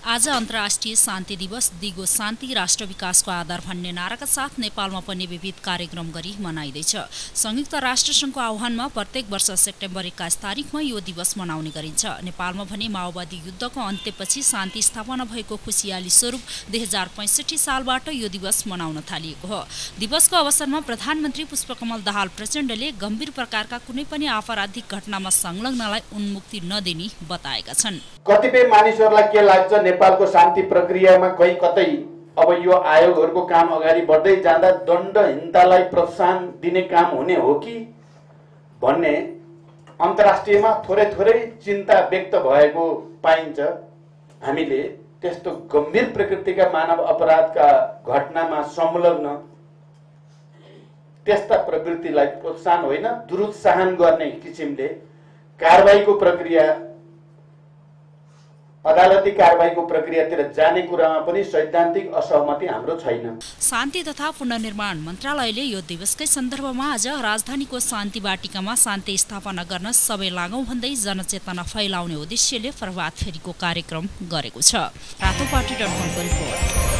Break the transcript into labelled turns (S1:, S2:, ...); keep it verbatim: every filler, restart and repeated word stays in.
S1: आज अन्तर्राष्ट्रिय शान्ति दिवस दिगो शान्ति राष्ट्र विकासको आधार भन्ने नाराका साथ नेपालमा पनि विविध कार्यक्रम गरी मनाइँदैछ। संयुक्त राष्ट्र संघको आह्वानमा प्रत्येक वर्ष सेप्टेम्बर एक्काइस तारिकमा यो दिवस मनाउने गरिन्छ। नेपालमा भने माओवादी युद्धको अन्त्यपछि शान्ति स्थापना भएको खुशियाली स्वरूप दुई हजार पैंसठी सालबाट यो दिवस मनाउन थालिएको हो। दिवसको अवसरमा प्रधानमन्त्री पुष्पकमल दाहाल प्रचण्डले गम्भीर प्रकारका कुनै पनि आपराधिक घटनामा संलग्नलाई उन्मुक्ति नदिने बताएका छन्।
S2: कतिपय मानिसहरूलाई के लाग्छ नेपालको शान्ति प्रक्रियामा कहीँ कतै अब यो आयोगहरूको काम अगाडि बढ्दै जाँदा दण्डहीनतालाई प्रोत्साहन दिने काम हुने हो कि भन्ने अन्तर्राष्ट्रियमा थोरै थोरै चिन्ता व्यक्त भएको पाइन्छ। हामीले त्यस्तो गम्भीर प्रकृतिका मानव अपराधका घटनामा संलग्न त्यस्ता प्रवृत्तिलाई प्रोत्साहन होइन दुरुत्साहन गर्ने किसिमले कारबाहीको प्रक्रिया अदालती कारबाहीको प्रक्रियातिर जाने कुरामा पनि सैद्धान्तिक असहमति हाम्रो छैन।
S1: शान्ति तथा पुनर्निर्माण मन्त्रालयले यो दिवसकै सन्दर्भमा आज राजधानीको शान्ति बाटिकामा शान्ति स्थापना गर्न सबै लागौं भन्दै जनचेतना फैलाउने उद्देश्यले प्रभात फेरीको कार्यक्रम गरेको छ। रातोपाटी डट कमको रिपोर्ट।